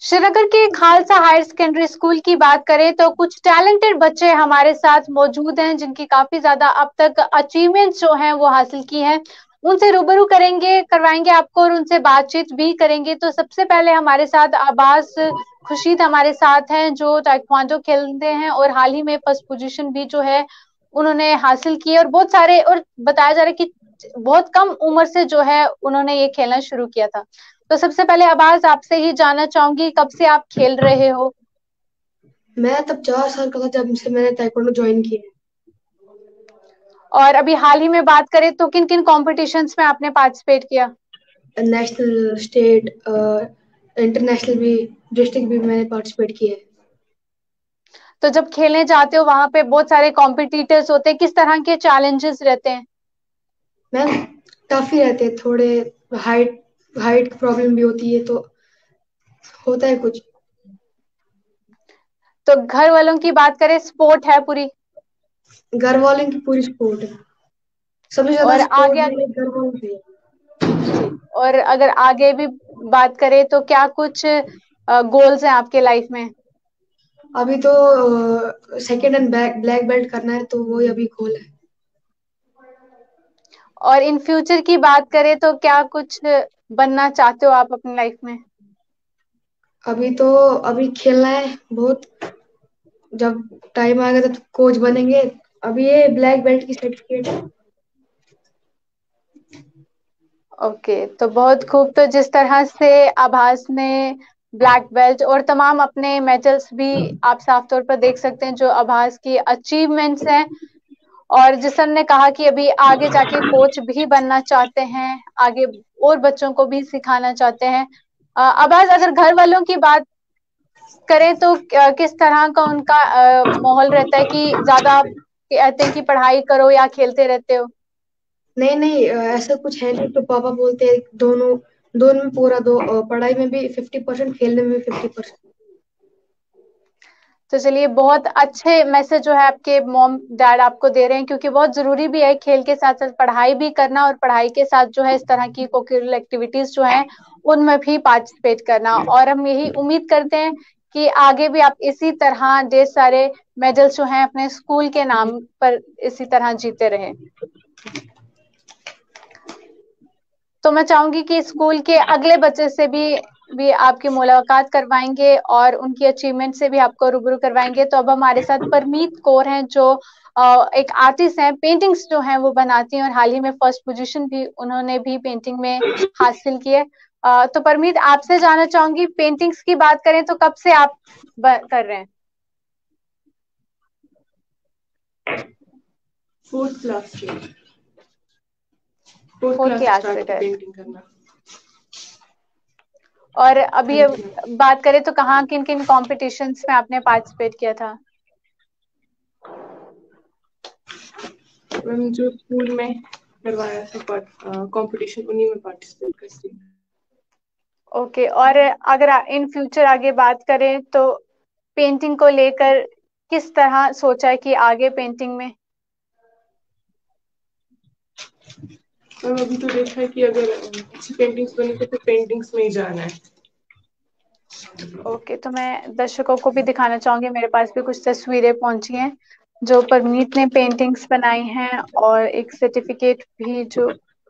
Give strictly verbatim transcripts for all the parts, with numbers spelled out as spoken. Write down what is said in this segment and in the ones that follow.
श्रीनगर के Khalsa higher secondary school की बात करें तो कुछ टैलेंटेड बच्चे हमारे साथ मौजूद हैं जिनकी काफी ज्यादा अब तक अचीवमेंट्स जो हैं वो हासिल की हैं। उनसे रूबरू करेंगे करवाएंगे आपको और उनसे बातचीत भी करेंगे। तो सबसे पहले हमारे साथ अब्बास खुर्शीद हमारे साथ हैं जो ताइक्वांडो खेलते हैं और हाल ही में फर्स्ट पोजीशन भी जो है उन्होंने हासिल की है। और बहुत सारे और बताया जा रहा है कि बहुत कम उम्र से जो है उन्होंने ये खेलना शुरू किया था। तो सबसे पहले आवाज आपसे ही जानना चाहूंगी, कब से आप खेल रहे हो? मैं तब चार साल का था जब से मैंने ताइक्वांडो ज्वाइन किया और अभी हाल ही में बात करें तो किन किन कॉम्पिटिशन्स में आपने पार्टिसिपेट किया? है। नेशनल, स्टेट, इंटरनेशनल भी, डिस्ट्रिक्ट भी मैंने पार्टिसिपेट किया है। तो जब खेलने जाते हो वहां पे बहुत सारे कॉम्पिटिटर्स होते हैं, किस तरह के चैलेंजेस रहते हैं? मैम, टफ ही रहते हैं थोड़े। हाइट हाइट प्रॉब्लम भी होती है, तो होता है कुछ। तो घर वालों की बात करें, सपोर्ट है पूरी? घर वालों की पूरी सपोर्ट है। सबसे ज्यादा और सपोर्ट आगे मेरे घर वालों की है। जी, और अगर आगे भी बात करें तो क्या कुछ गोल्स हैं आपके लाइफ में? अभी तो सेकंड एंड ब्लैक बेल्ट करना है, तो वही अभी गोल है। और इन फ्यूचर की बात करें तो क्या कुछ बनना चाहते हो आप अपनी लाइफ में? अभी तो अभी खेलना है बहुत। जब टाइम आएगा तो कोच बनेंगे। अभी ये ब्लैक बेल्ट की सर्टिफिकेट है। ओके, तो बहुत खूब। तो जिस तरह से आभास ने ब्लैक बेल्ट और तमाम अपने मेडल्स भी आप साफ तौर पर देख सकते हैं जो आभास की अचीवमेंट्स हैं। और जिस सर ने कहा कि अभी आगे जाके कोच भी बनना चाहते हैं, आगे और बच्चों को भी सिखाना चाहते हैं। अ, आभास, अगर घर वालों की बात करें तो क- किस तरह का उनका अ, माहौल रहता है कि ज्यादा आप कहते हैं कि पढ़ाई करो या खेलते रहते हो? नहीं नहीं, अ, ऐसा कुछ है नहीं। तो पापा बोलते हैं दोनों दोनों में पूरा दो, अ, पढ़ाई में भी फिफ्टी परसेंट, खेलने में भी फिफ्टी परसेंट। तो चलिए, बहुत अच्छे मैसेज जो है आपके मॉम डैड आपको दे रहे हैं, क्योंकि बहुत जरूरी भी है खेल के साथ साथ पढ़ाई भी करना और पढ़ाई के साथ जो है इस तरह की कोकरिकुलर एक्टिविटीज जो है उनमें भी पार्टिसिपेट करना। और हम यही उम्मीद करते हैं कि आगे भी आप इसी तरह ढेर सारे मेडल्स जो हैं अपने स्कूल के नाम पर इसी तरह जीते रहे। तो मैं चाहूंगी कि स्कूल के अगले बच्चे से भी भी आपकी मुलाकात करवाएंगे और उनकी अचीवमेंट से भी आपको रूबरू करवाएंगे। तो अब हमारे साथ परमीत कौर हैं जो अ, एक आर्टिस्ट हैं, पेंटिंग्स जो हैं वो बनाती हैं और हाल ही में फर्स्ट पोजीशन भी उन्होंने भी पेंटिंग में हासिल की है। अ, तो परमीत, आपसे जानना चाहूंगी, पेंटिंग्स की बात करें तो कब से आप ब- कर रहे हैं? फोर्थ क्लास से फोर्थ फोर्थ क्लास से क्लास स्टार्ट से की कर। पेंटिंग करना। और अभी हाँ ये जी बात करें तो कहाँ किन किन कॉम्पिटिशन्स में आपने पार्टिसिपेट किया था? मैम, जो स्कूल में करवाया था कंपटीशन, उन्हीं में पार्टिसिपेट करती हूँ। ओके, और अगर इन फ्यूचर आगे बात करें तो पेंटिंग को लेकर किस तरह सोचा है कि आगे पेंटिंग में? मैम, अभी तो देखा है कि अगर अ, अच्छी पेंटिंग्स बनी तो फिर पेंटिंग्स में ही जाना है। ओके, तो मैं दर्शकों को भी दिखाना चाहूंगी, मेरे पास भी कुछ तस्वीरें पहुंची हैं जो परमीत ने पेंटिंग्स बनाई हैं और एक सर्टिफिकेट भी जो।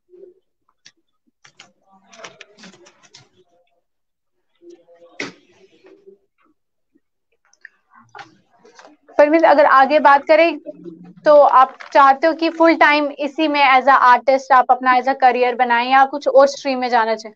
परमीत, अगर आगे बात करें तो आप चाहते हो कि फुल टाइम इसी में एज अ आर्टिस्ट आप अपना एज अ करियर बनाएं या कुछ और स्ट्रीम में जाना चाहें?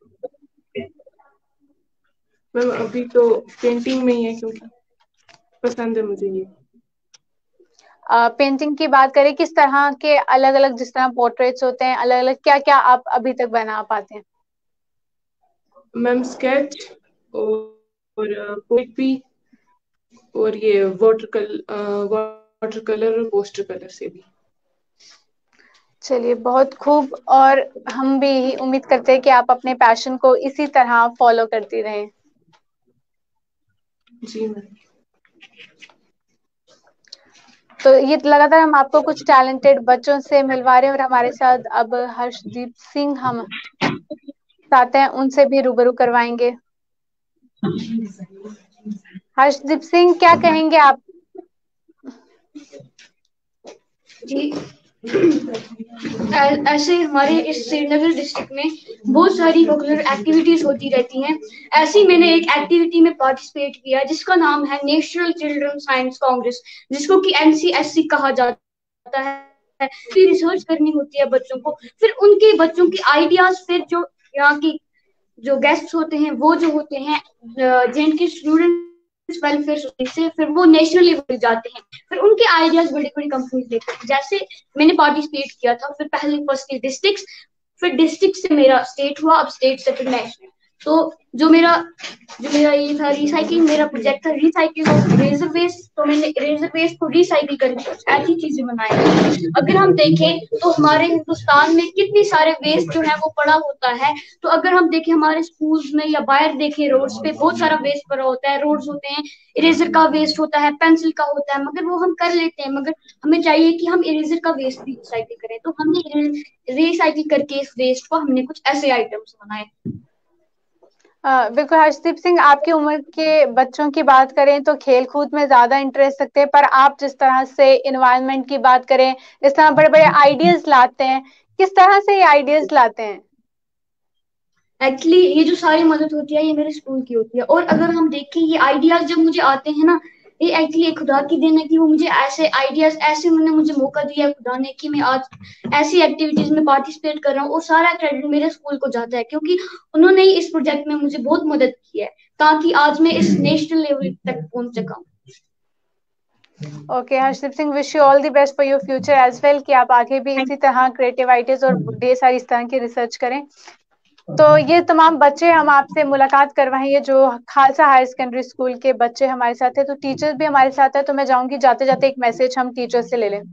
मैम, अभी तो पेंटिंग में ही है क्योंकि पसंद है मुझे ये। पेंटिंग की बात करें, किस तरह के अलग अलग, जिस तरह पोर्ट्रेट्स होते हैं अलग अलग, क्या क्या आप अभी तक बना पाते हैं? मैम, स्केच और, और पोइट्री, और ये वाटर कल वाटर कलर और पोस्टर कलर से भी। चलिए, बहुत खूब। और हम भी यही उम्मीद करते हैं कि आप अपने पैशन को इसी तरह फॉलो करती रहें। जी मैम। तो ये लगातार हम आपको कुछ टैलेंटेड बच्चों से मिलवा रहे हैं और हमारे साथ अब हर्षदीप सिंह हम साथ हैं, उनसे भी रूबरू करवाएंगे। हर्षदीप सिंह, क्या कहेंगे आप? जी, ऐसे हमारे इस श्रीनगर डिस्ट्रिक्ट में बहुत सारी करिकुलर एक्टिविटीज होती रहती हैं। ऐसे ही मैंने एक एक्टिविटी में पार्टिसिपेट किया जिसका नाम है नेशनल चिल्ड्रन साइंस कांग्रेस, जिसको कि एनसीएससी कहा जाता है। फिर रिसर्च करनी होती है बच्चों को, फिर उनके बच्चों की आइडियाज, फिर जो यहाँ की जो गेस्ट होते हैं वो जो होते हैं जिनके स्टूडेंट वेलफेयर सोसाइटी से, फिर वो नेशनल लेवल पे जाते हैं, फिर उनके आइडियाज बड़ी बड़ी कंपनीज लेते हैं। जैसे मैंने पार्टिसिपेट किया था, फिर पहले फर्स्ट डिस्ट्रिक्ट, फिर डिस्ट्रिक्ट से मेरा स्टेट हुआ, अब स्टेट से फिर नेशनल। तो जो मेरा जो मेरा ये था रिसाइकलिंग, मेरा प्रोजेक्ट था रिसाइकलिंग ऑफ रेजर वेस्ट। तो मैंने रेजर वेस्ट को रिसाइकिल करके कुछ ऐसी चीजें बनाई। अगर हम देखें तो हमारे हिंदुस्तान में कितनी सारे वेस्ट जो है वो पड़ा होता है। तो अगर हम देखें हमारे स्कूल्स में या बाहर देखें रोड्स पे बहुत सारा वेस्ट पड़ा होता है। रोड्स होते हैं, इरेजर का वेस्ट होता है, पेंसिल का होता है, मगर वो हम कर लेते हैं। मगर हमें चाहिए कि हम इरेजर का वेस्ट भी रिसाइकिल करें। तो हमने रिसाइकिल करके इस वेस्ट को हमने कुछ ऐसे आइटम्स बनाए। बिल्कुल हर्षदीप सिंह, आपकी उम्र के बच्चों की बात करें तो खेल कूद में ज्यादा इंटरेस्ट रखते हैं, पर आप जिस तरह से इन्वायरमेंट की बात करें, इस तरह बड़े बड़े आइडियाज लाते हैं, किस तरह से ये आइडियाज लाते हैं? एक्चुअली ये जो सारी मदद होती है ये मेरे स्कूल की होती है। और अगर हम देखें ये आइडियाज जब मुझे आते हैं ना, ये एक्चुअली खुदा की देन है कि वो मुझे ऐसे आइडियाज, ऐसे उन्होंने मुझे मौका दिया है खुदा ने कि मैं आज ऐसी एक्टिविटीज में पार्टिसिपेट कर रहा हूँ। और सारा क्रेडिट मेरे स्कूल को जाता है, क्योंकि उन्होंने ही इस प्रोजेक्ट में मुझे बहुत मदद की है ताकि आज मैं इस नेशनल लेवल तक पहुंच सका हूँ। Okay Harshdeep Singh, wish you all the best for your future as well, कि आप आगे भी इसी तरह क्रिएटिव आइडियाज और ढेर सारी इस तरह की रिसर्च करें। तो ये तमाम बच्चे हम आपसे मुलाकात करवाएंगे जो खालसा हायर सेकेंडरी स्कूल के बच्चे हमारे साथ है, तो टीचर्स भी हमारे साथ है। तो मैं चाहूंगी जाते जाते एक मैसेज हम टीचर्स से ले लें।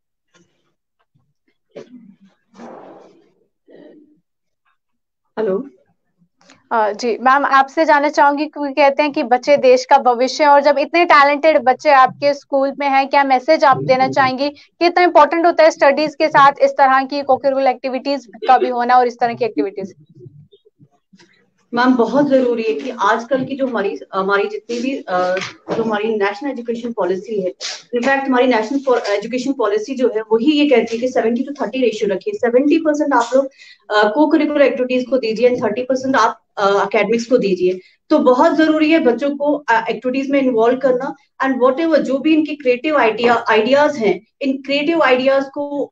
हेलो जी मैम, आपसे जानना चाहूंगी, क्योंकि कहते हैं कि बच्चे देश का भविष्य है, और जब इतने टैलेंटेड बच्चे आपके स्कूल में हैं, क्या मैसेज आप देना चाहेंगी कि इतना इंपॉर्टेंट होता है स्टडीज के साथ इस तरह की कोकरिकुलर एक्टिविटीज का भी होना और इस तरह की एक्टिविटीज? मैम, बहुत जरूरी है कि आजकल की जो हमारी हमारी जितनी भी जो हमारी नेशनल एजुकेशन पॉलिसी है, इनफैक्ट हमारी नेशनल एजुकेशन पॉलिसी जो है वही ये कहती है कि सेवेंटी टू थर्टी रेशियो रखिए। सेवेंटी परसेंट आप लोग को करिकुलर एक्टिविटीज को दीजिए एंड थर्टी परसेंट आप अकेडमिक्स को दीजिए। तो बहुत जरूरी है बच्चों को एक्टिविटीज में इन्वॉल्व करना, एंड वॉट एवर जो भी इनकी क्रिएटिव आइडिया आइडियाज हैं, इन क्रिएटिव आइडियाज को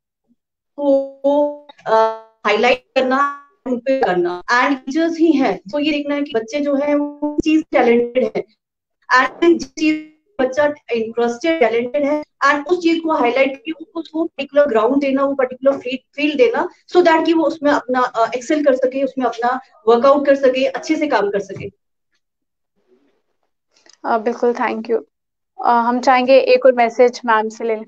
हाईलाइट करना, पे करना। एंड टीचर्स ही हैं तो ये देखना है कि बच्चे जो है वो चीज टैलेंटेड है, एंड जिस चीज बच्चा इंटरेस्टेड टैलेंटेड है एंड उस चीज को हाईलाइट करके उसको वो पर्टिकुलर ग्राउंड देना, वो पर्टिकुलर फील्ड देना, सो so दैट कि वो उसमें अपना एक्सेल uh, कर सके, उसमें अपना वर्कआउट कर सके, अच्छे से काम कर सके। uh, बिल्कुल, थैंक यू। uh, हम चाहेंगे एक और मैसेज मैम से ले लें।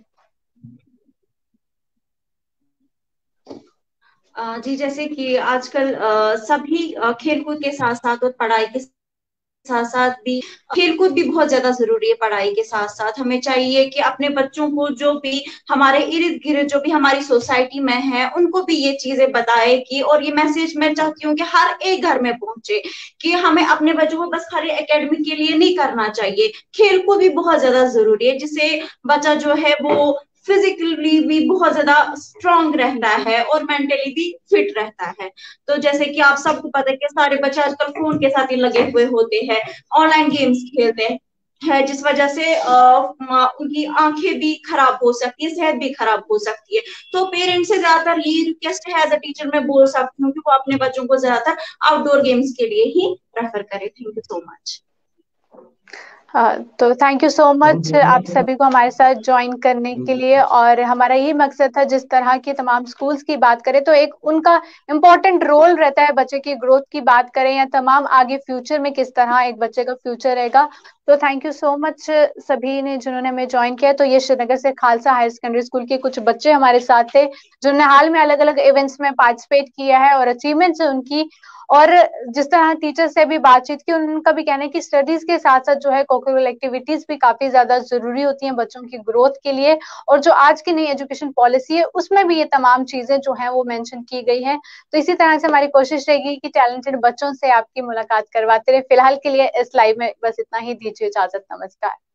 जी, जैसे कि आजकल सभी खेलकूद के साथ साथ और पढ़ाई के साथ साथ भी, खेलकूद भी बहुत ज्यादा जरूरी है। पढ़ाई के साथ साथ हमें चाहिए कि अपने बच्चों को, जो भी हमारे इर्द गिर्द जो भी हमारी सोसाइटी में है, उनको भी ये चीजें बताए कि, और ये मैसेज मैं चाहती हूँ कि हर एक घर में पहुंचे कि हमें अपने बच्चों को बस खाली एकेडमिक के लिए नहीं करना चाहिए, खेलकूद भी बहुत ज्यादा जरूरी है, जिससे बच्चा जो है वो फिजिकली भी बहुत ज्यादा स्ट्रांग रहता है और मेंटली भी फिट रहता है। तो जैसे कि आप सबको पता है कि सारे बच्चे आजकल फोन के साथ ही लगे हुए होते हैं, ऑनलाइन गेम्स खेलते हैं, जिस वजह से आ, उनकी आंखें भी खराब हो सकती है, सेहत भी खराब हो सकती है। तो पेरेंट्स से ज्यादातर ये रिक्वेस्ट है, एज अ टीचर मैं बोल सकती हूँ कि वो अपने बच्चों को ज्यादातर आउटडोर गेम्स के लिए ही रेफर करें। Thank you so much. Uh, तो थैंक यू सो मच आप सभी को हमारे साथ ज्वाइन करने के लिए। और हमारा ये मकसद था, जिस तरह की तमाम स्कूल्स की बात करें तो एक उनका इम्पोर्टेंट रोल रहता है, बच्चे की ग्रोथ की बात करें या तमाम आगे फ्यूचर में किस तरह एक बच्चे का फ्यूचर रहेगा। तो थैंक यू सो मच सभी ने जिन्होंने हमें ज्वाइन किया। तो ये श्रीनगर से खालसा हायर सेकेंडरी स्कूल के कुछ बच्चे हमारे साथ थे जिन्होंने हाल में अलग अलग इवेंट्स में पार्टिसिपेट किया है और अचीवमेंट्स उनकी, और जिस तरह टीचर से भी बातचीत की, उनका भी कहना है कि स्टडीज के साथ साथ जो है कोकरिकुलर एक्टिविटीज भी काफी ज्यादा जरूरी होती हैं बच्चों की ग्रोथ के लिए, और जो आज की नई एजुकेशन पॉलिसी है उसमें भी ये तमाम चीजें जो हैं वो मेंशन की गई हैं। तो इसी तरह से हमारी कोशिश रहेगी कि टैलेंटेड बच्चों से आपकी मुलाकात करवाते रहे। फिलहाल के लिए इस लाइव में बस इतना ही, दीजिए इजाजत, नमस्कार।